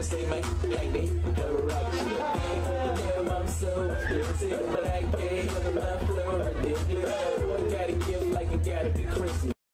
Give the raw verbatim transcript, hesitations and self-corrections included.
say my like me, the rock shit. Damn, I'm so expensive, but I can't have my flow ridiculous. Boy, gotta give like you gotta be Christmas.